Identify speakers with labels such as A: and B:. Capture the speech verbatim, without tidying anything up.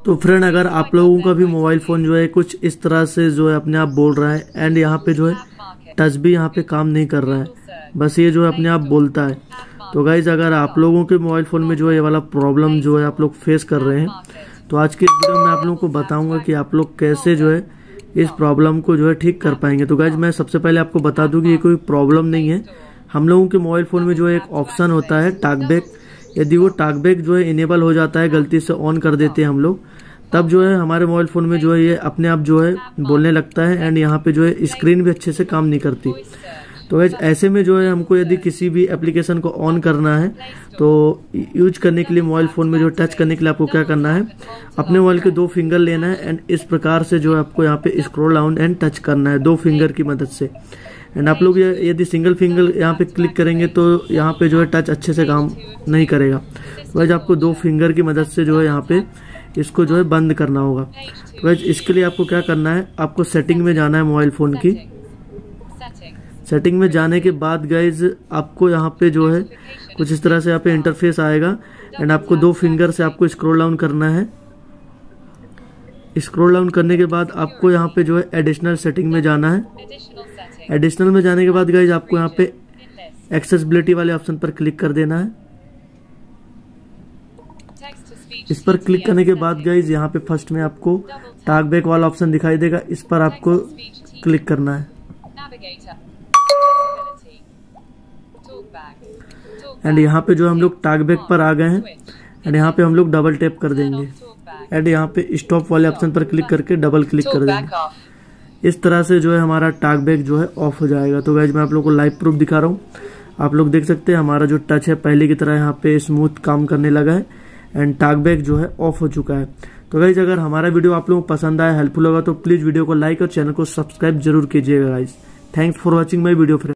A: तो फ्रेंड, अगर आप लोगों का भी मोबाइल फ़ोन जो है कुछ इस तरह से जो है अपने आप बोल रहा है एंड यहाँ पे जो है टच भी यहाँ पे काम नहीं कर रहा है, बस ये जो है अपने आप बोलता है, तो गाइज अगर आप लोगों के मोबाइल फ़ोन में जो है ये वाला प्रॉब्लम जो है आप लोग फेस कर रहे हैं, तो आज की इस वीडियो में आप लोगों को बताऊंगा कि आप लोग कैसे जो है इस प्रॉब्लम को जो है ठीक कर पाएंगे। तो गाइज मैं सबसे पहले आपको बता दूं कि ये कोई प्रॉब्लम नहीं है। हम लोगों के मोबाइल फ़ोन में जो है एक ऑप्शन होता है टॉकबैक, यदि वो टॉकबैक जो है इनेबल हो जाता है, गलती से ऑन कर देते हैं हम लोग, तब जो है हमारे मोबाइल फ़ोन में जो है ये अपने आप जो है बोलने लगता है एंड यहाँ पे जो है स्क्रीन भी अच्छे से काम नहीं करती। तो गाइज ऐसे में जो है हमको यदि किसी भी एप्लीकेशन को ऑन करना है तो यूज करने के लिए मोबाइल फ़ोन में जो टच करने के लिए आपको क्या करना है, अपने मोबाइल के दो फिंगर लेना है एंड इस प्रकार से जो है आपको यहाँ पे स्क्रॉल डाउन एंड टच करना है दो फिंगर की मदद से। एंड आप लोग यदि सिंगल फिंगर यहाँ पे क्लिक करेंगे तो यहाँ पे जो है टच अच्छे से काम नहीं करेगा। तो गाइज आपको दो फिंगर की मदद से जो है यहाँ पे इसको जो है बंद करना होगा। तो गाइज इसके लिए आपको क्या करना है, आपको सेटिंग में जाना है मोबाइल फ़ोन की। सेटिंग में जाने के बाद गाइज आपको यहाँ पे जो है कुछ इस तरह से यहाँ पे इंटरफेस आएगा एंड आपको दो फिंगर से आपको स्क्रॉल डाउन करना है। स्क्रॉल डाउन करने के बाद आपको यहाँ पे जो है एडिशनल सेटिंग में जाना है। एडिशनल में जाने के बाद गाइज आपको यहाँ पे एक्सेसिबिलिटी वाले ऑप्शन पर क्लिक कर देना है। इस पर क्लिक करने के बाद गाइज यहाँ पे फर्स्ट में आपको टॉकबैक वाला ऑप्शन दिखाई देगा, इस पर आपको क्लिक करना है एंड यहाँ पे जो हम लोग टॉकबैक पर आ गए हैं एंड यहाँ पे हम लोग डबल टैप कर देंगे एंड यहाँ पे स्टॉप वाले ऑप्शन पर क्लिक करके डबल क्लिक कर देंगे। इस तरह से जो है हमारा टॉकबैक जो है ऑफ हो जाएगा। तो गाइज मैं आप लोग को लाइव प्रूफ दिखा रहा हूँ, आप लोग देख सकते हैं हमारा जो टच है पहले की तरह यहाँ पे स्मूथ काम करने लगा है एंड टॉकबैक जो है ऑफ हो चुका है। तो गाइज अगर हमारा वीडियो आप लोगों को पसंद आया, हेल्पफुल होगा, तो प्लीज वीडियो को लाइक और चैनल को सब्सक्राइब जरूर कीजिएगा guys. Thanks for watching my video friend.